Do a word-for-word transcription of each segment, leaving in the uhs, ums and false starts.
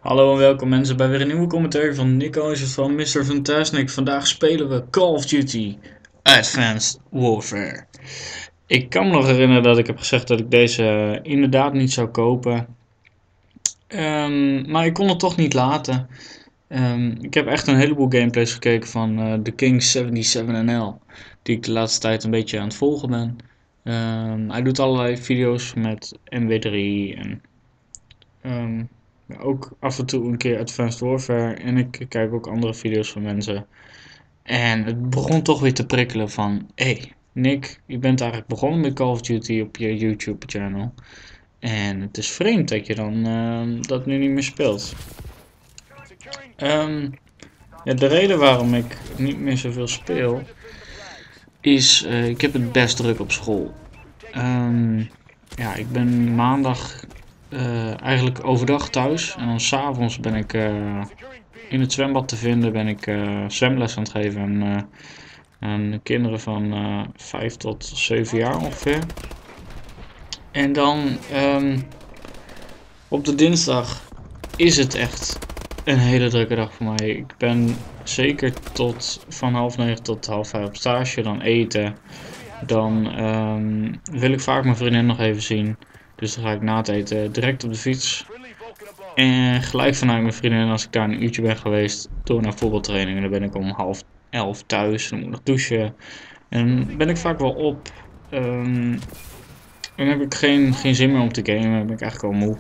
Hallo en welkom mensen bij weer een nieuwe commentaar van Nico is het van mister Fantastic. Vandaag spelen we Call of Duty Advanced Warfare. Ik kan me nog herinneren dat ik heb gezegd dat ik deze inderdaad niet zou kopen. Um, maar ik kon het toch niet laten. Um, ik heb echt een heleboel gameplays gekeken van uh, The King zevenenzeventig N L. Die ik de laatste tijd een beetje aan het volgen ben. Um, hij doet allerlei video's met M W drie en... Um, ook af en toe een keer Advanced Warfare en ik kijk ook andere video's van mensen. En het begon toch weer te prikkelen van, hé hey, Nick, je bent eigenlijk begonnen met Call of Duty op je YouTube channel. En het is vreemd dat je dan uh, dat nu niet meer speelt. Um, ja, de reden waarom ik niet meer zoveel speel, is uh, ik heb het best druk op school. Um, ja, ik ben maandag uh, eigenlijk overdag thuis en dan s'avonds ben ik uh, in het zwembad te vinden, ben ik uh, zwemles aan het geven aan, uh, aan kinderen van uh, vijf tot zeven jaar ongeveer. En dan um, op de dinsdag is het echt een hele drukke dag voor mij. Ik ben zeker tot van half negen tot half vijf op stage, dan eten. Dan um, wil ik vaak mijn vriendin nog even zien. Dus dan ga ik na het eten direct op de fiets. En gelijk vanuit mijn vriendin, als ik daar een uurtje ben geweest, door naar voetbaltraining. En dan ben ik om half elf thuis. Dan moet ik nog douchen. En dan ben ik vaak wel op. Um, dan heb ik geen, geen zin meer om te gamen. Dan ben ik eigenlijk al moe.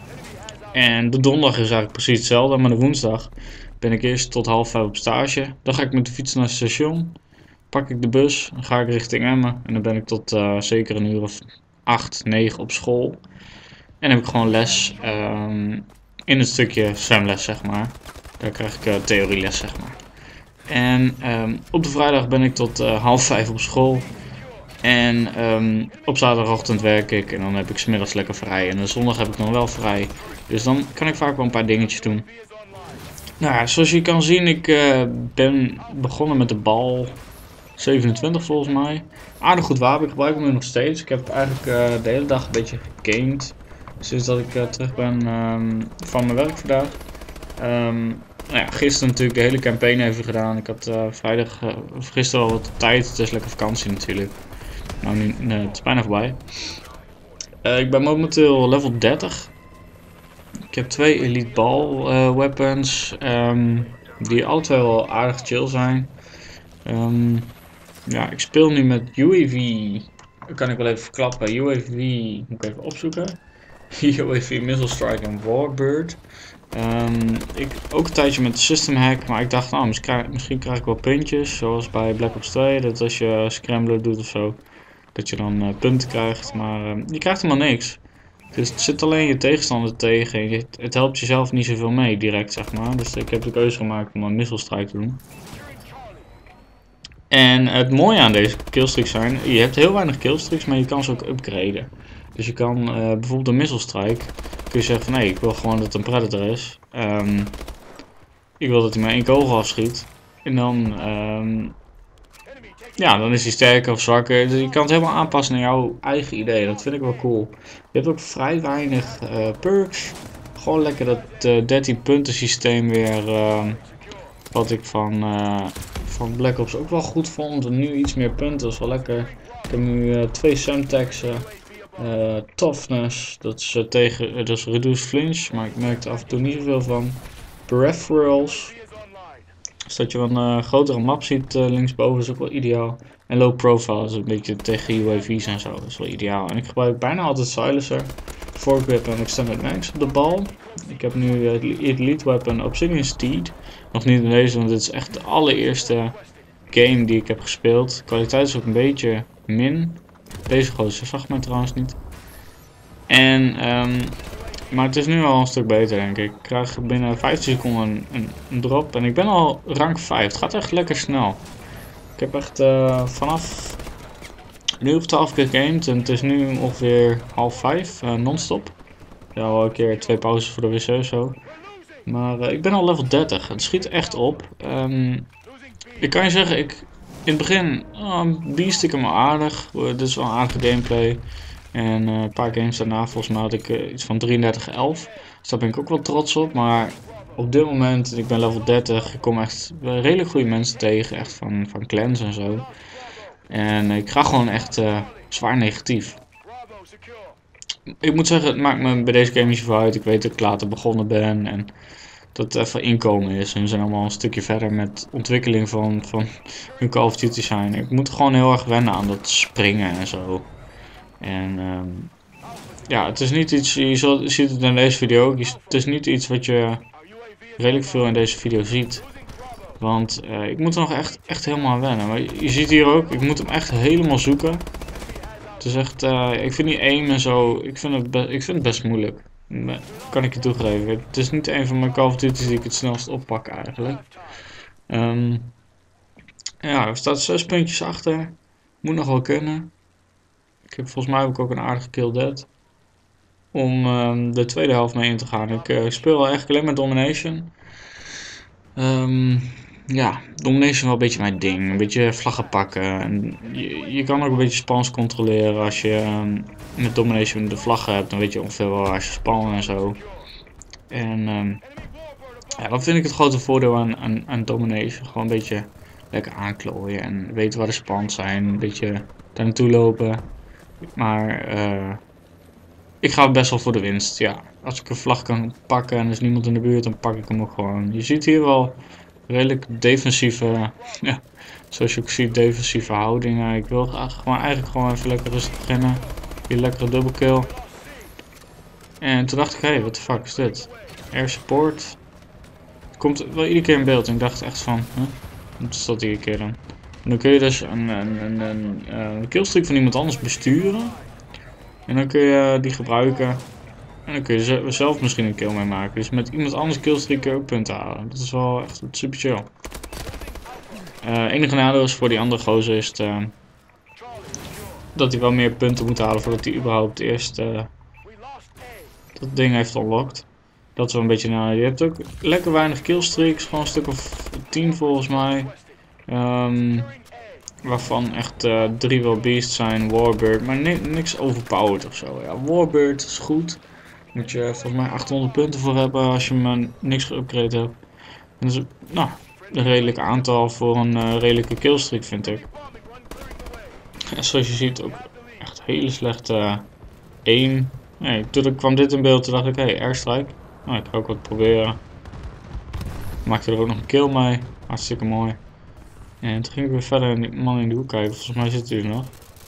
En de donderdag is eigenlijk precies hetzelfde. Maar de woensdag ben ik eerst tot half vijf op stage. Dan ga ik met de fiets naar het station. Pak ik de bus, dan ga ik richting Emmen en dan ben ik tot uh, zeker een uur of acht, negen op school. En dan heb ik gewoon les um, in het stukje zwemles, zeg maar. Daar krijg ik uh, theorieles, zeg maar. En um, op de vrijdag ben ik tot uh, half vijf op school. En um, op zaterdagochtend werk ik en dan heb ik 's middags lekker vrij. En de zondag heb ik dan wel vrij. Dus dan kan ik vaak wel een paar dingetjes doen. Nou ja, zoals je kan zien, ik uh, ben begonnen met de bal. zevenentwintig volgens mij. Aardig goed wapen, ik gebruik hem nu nog steeds. Ik heb eigenlijk uh, de hele dag een beetje gegamed. Sinds dat ik uh, terug ben um, van mijn werk vandaag. Um, nou ja, gisteren natuurlijk de hele campaign even gedaan. Ik had uh, vrijdag, uh, of gisteren al wat tijd. Het is lekker vakantie natuurlijk. Nou, nu, nee, het is bijna voorbij. Uh, ik ben momenteel level dertig. Ik heb twee elite ball uh, weapons. Um, die alle twee wel aardig chill zijn. Um, Ja, ik speel nu met U A V. Dat kan ik wel even verklappen. U A V, moet ik even opzoeken. U A V, Missile Strike en Warbird. Um, ik ook een tijdje met System Hack, maar ik dacht, nou, misschien krijg, misschien krijg ik wel puntjes. Zoals bij Black Ops twee, dat als je Scrambler doet of zo, dat je dan uh, punten krijgt. Maar uh, je krijgt helemaal niks. Dus het zit alleen je tegenstander tegen. En je, het helpt jezelf niet zoveel mee direct, zeg maar. Dus ik heb de keuze gemaakt om een Missile Strike te doen. En het mooie aan deze killstreaks zijn, je hebt heel weinig killstreaks, maar je kan ze ook upgraden. Dus je kan uh, bijvoorbeeld een missile strike, kun je zeggen van nee, ik wil gewoon dat het een predator is. Um, ik wil dat hij maar één kogel afschiet. En dan, um, ja, dan is hij sterker of zwakker. Dus je kan het helemaal aanpassen naar jouw eigen idee. Dat vind ik wel cool. Je hebt ook vrij weinig uh, perks. Gewoon lekker dat uh, dertien punten systeem weer, uh, wat ik van... Uh, van Black Ops ook wel goed vond. En nu iets meer punten, dat is wel lekker. Ik heb nu uh, twee Semtexen. Uh, toughness, dat is, uh, tegen, uh, dat is reduced flinch, maar ik merk er af en toe niet zoveel van. Peripherals. Dus dat je een uh, grotere map ziet uh, linksboven is ook wel ideaal. En low profile is een beetje tegen U A V's en zo, dat is wel ideaal. En ik gebruik bijna altijd silencer, foregrip en extended max op de bal. Ik heb nu het uh, elite weapon Obsidian Steed. Nog niet in deze, want dit is echt de allereerste game die ik heb gespeeld. De kwaliteit is ook een beetje min. Deze gozer zag mij trouwens niet. En, um, maar het is nu al een stuk beter denk ik. Ik krijg binnen vijftien seconden een, een drop en ik ben al rank vijf. Het gaat echt lekker snel. Ik heb echt uh, vanaf een uur of twaalf keer gegamed en het is nu ongeveer half vijf, uh, non-stop. Ja, wel een keer twee pauzes voor de wc of zo. Maar uh, ik ben al level dertig. Het schiet echt op. Um, ik kan je zeggen, ik, in het begin uh, beest ik hem al aardig. Uh, dit is wel een aardige gameplay. En uh, een paar games daarna, volgens mij had ik uh, iets van drieëndertig elf. Dus daar ben ik ook wel trots op. Maar op dit moment, ik ben level dertig, ik kom echt redelijk goede mensen tegen. Echt van, van clans en zo. En ik ga gewoon echt uh, zwaar negatief. Ik moet zeggen, het maakt me bij deze game niet zoveel uit. Ik weet dat ik later begonnen ben en dat het even inkomen is. En we zijn allemaal een stukje verder met ontwikkeling van, van hun Call of Duty zijn. Ik moet gewoon heel erg wennen aan dat springen en zo. En um, ja, het is niet iets, je ziet het in deze video ook, het is niet iets wat je redelijk veel in deze video ziet. Want uh, ik moet er nog echt, echt helemaal aan wennen. Maar je, je ziet hier ook, ik moet hem echt helemaal zoeken. Het is echt, uh, ik vind die aim en zo, ik vind het, ik vind het best moeilijk. Kan ik je toegeven. Het is niet een van mijn Call of Duty's die ik het snelst oppak eigenlijk. Um, ja, er staat zes puntjes achter. Moet nog wel kunnen. Ik heb, volgens mij heb ik ook een aardige kill dead. Om um, de tweede helft mee in te gaan. Ik uh, speel eigenlijk alleen maar Domination. Um, ja, Domination wel een beetje mijn ding. Een beetje vlaggen pakken. En je, je kan ook een beetje spans controleren. Als je um, met Domination de vlaggen hebt, dan weet je ongeveer wel waar ze spannen en zo. En um, ja, dat vind ik het grote voordeel aan, aan, aan Domination. Gewoon een beetje lekker aanklooien en weten waar de spans zijn. Een beetje daar naartoe lopen. Maar uh, ik ga best wel voor de winst. Ja, als ik een vlag kan pakken en er is niemand in de buurt, dan pak ik hem ook gewoon. Je ziet hier wel redelijk defensieve, ja, zoals je ook ziet, defensieve houdingen. Ik wil graag gewoon eigenlijk gewoon even lekker rustig beginnen. Hier lekkere dubbelkill. En toen dacht ik, hé, hey, wat de fuck is dit? Air support. Het komt wel iedere keer in beeld en ik dacht echt van, huh? Wat is dat iedere keer dan? En dan kun je dus een, een, een, een, een killstreak van iemand anders besturen. En dan kun je die gebruiken. En dan kun je zelf misschien een kill mee maken. Dus met iemand anders killstreak kun je ook punten halen. Dat is wel echt super chill. Uh, enige nadeel is voor die andere gozer is het, uh, dat hij wel meer punten moet halen voordat hij überhaupt eerst uh, dat ding heeft unlocked. Dat is wel een beetje nou. Je hebt ook lekker weinig killstreaks, gewoon een stuk of tien volgens mij. Um, waarvan echt uh, drie wel beast zijn, Warbird, maar ni niks overpowered ofzo. Ja, Warbird is goed. Moet je volgens mij achthonderd punten voor hebben als je maar niks geupgrade hebt. Dat is nou, een redelijk aantal voor een uh, redelijke killstreak vind ik. En zoals je ziet ook echt hele slechte uh, aim. Nee, toen kwam dit in beeld, toen dacht ik, hé, hey, airstrike. Nou, ik ga ook wat proberen. Maakte er ook nog een kill mee. Hartstikke mooi. En toen ging ik weer verder en die man in de hoek kijken. Volgens mij zit hij er nog.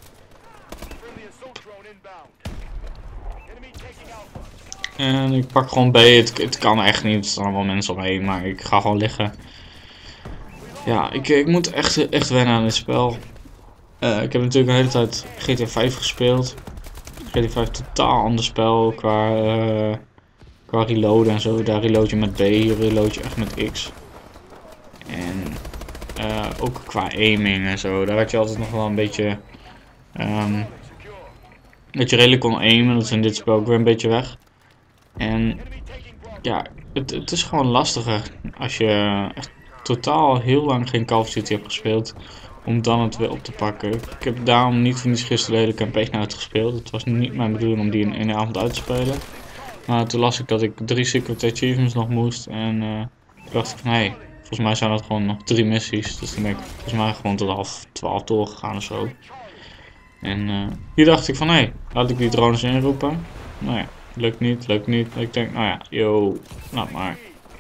En ik pak gewoon B. Het, het kan echt niet. Er staan allemaal mensen omheen. Maar ik ga gewoon liggen. Ja, ik, ik moet echt, echt wennen aan dit spel. Uh, ik heb natuurlijk de hele tijd G T A vijf gespeeld. G T A vijf totaal ander spel qua, uh, qua reloaden en zo. Daar reload je met B, hier reload je echt met X. En uh, ook qua aiming en zo. Daar had je altijd nog wel een beetje... Um, dat je redelijk kon aimen. Dat is in dit spel ook weer een beetje weg. En ja, het, het is gewoon lastiger als je echt totaal heel lang geen Call of Duty hebt gespeeld. Om dan het weer op te pakken. Ik heb daarom niet voor niets gisteren de hele campaign uitgespeeld. Het was niet mijn bedoeling om die in één avond uit te spelen. Maar toen las ik dat ik drie secret achievements nog moest. En uh, toen dacht ik van hé, hey, volgens mij zijn dat gewoon nog drie missies. Dus dan ben ik volgens mij gewoon tot half twaalf doorgegaan of zo. En uh, hier dacht ik van hé, hey, laat ik die drones inroepen. Nou ja, lukt niet, lukt niet. Ik denk nou ja, yo, laat maar.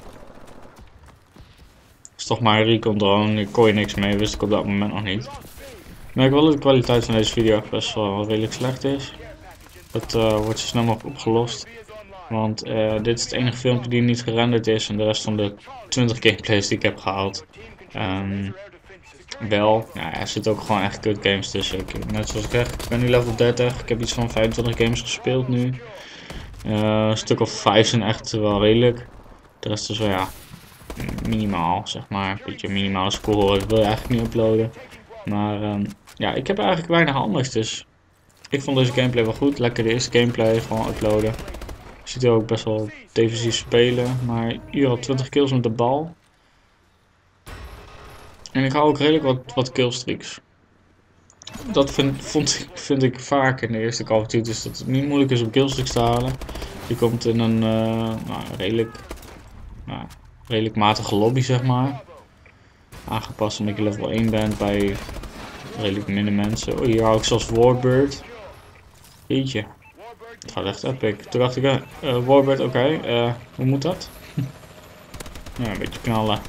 Het is toch maar een recon drone, ik kon je niks mee, wist ik op dat moment nog niet. Ik merk wel dat de kwaliteit van deze video best wel redelijk slecht is. Dat uh, wordt zo snel mogelijk opgelost. Want uh, dit is het enige filmpje die niet gerenderd is en de rest van de twintig gameplays die ik heb gehaald. Um, wel, ja, er zitten ook gewoon echt kut games tussen. Ik, net zoals ik zeg, ik ben nu level dertig, ik heb iets van vijfentwintig games gespeeld nu. Uh, een stuk of vijf zijn echt wel redelijk. De rest is wel ja, minimaal zeg maar, een beetje minimale score, ik wil je eigenlijk niet uploaden. Maar um, ja, ik heb eigenlijk weinig anders, dus ik vond deze gameplay wel goed. Lekker de eerste gameplay, gewoon uploaden. Je ziet er ook best wel defensief spelen, maar hier al twintig kills met de bal. En ik hou ook redelijk wat, wat killstreaks. Dat vind, vond ik, vind ik vaak in de eerste Call of Duty, is dat het niet moeilijk is om killstreaks te halen. Je komt in een uh, nou, redelijk, nou, redelijk matige lobby, zeg maar. Aangepast omdat je level één bent bij redelijk minder mensen. Oh, hier hou ik zelfs Warbird. Jeetje. Het gaat echt epic. Toen dacht ik, uh, Warbird, oké, okay. uh, hoe moet dat? Ja, een beetje knallen.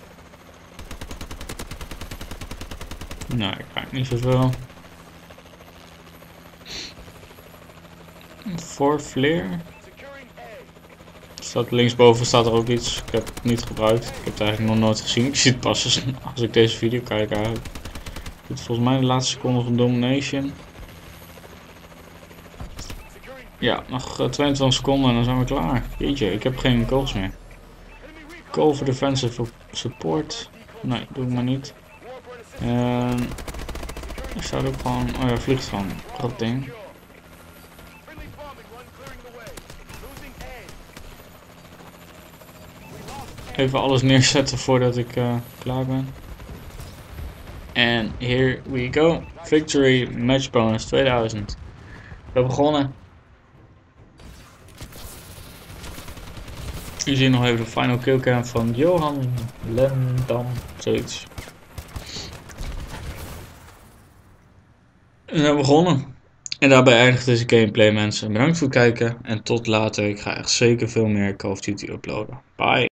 Nou, ik krijg niet zoveel. Voor Flare. Staat linksboven staat er ook iets. Ik heb het niet gebruikt. Ik heb het eigenlijk nog nooit gezien. Ik zie het pas als, als ik deze video kijk eigenlijk. Dit is volgens mij de laatste seconde van Domination. Ja, nog tweeëntwintig seconden en dan zijn we klaar. Jeetje, ik heb geen kogels meer. Cover defensive support. Nee, doe ik maar niet. En er staat ook gewoon. Oh ja, vliegt gewoon. Dat ding. Even alles neerzetten voordat ik uh, klaar ben. En here we go. Victory match bonus tweeduizend. We hebben begonnen. We zien nog even de final killcam van Johan Lendam. Zoiets. We zijn begonnen. En daarbij eindigt deze gameplay, mensen. Bedankt voor het kijken en tot later. Ik ga echt zeker veel meer Call of Duty uploaden. Bye.